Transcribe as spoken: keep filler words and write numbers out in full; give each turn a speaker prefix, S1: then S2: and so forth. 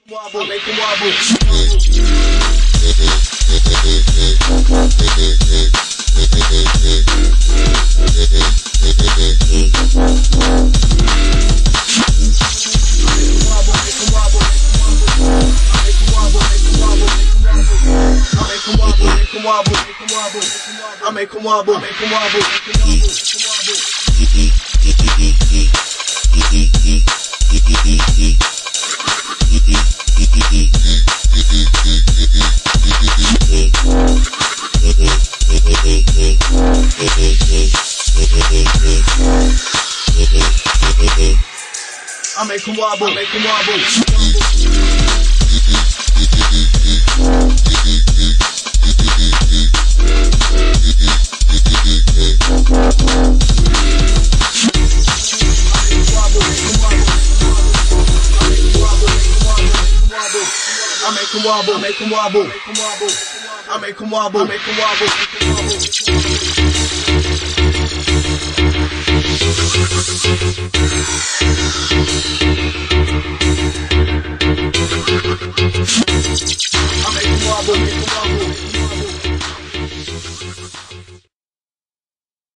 S1: Wobble, make 'em wobble. I make 'em wobble, make 'em wobble, make 'em wobble. I make 'em wobble, make 'em wobble. I make 'em wobble, make 'em wobble, make 'em wobble. I make 'em wobble, make 'em wobble, make 'em wobble.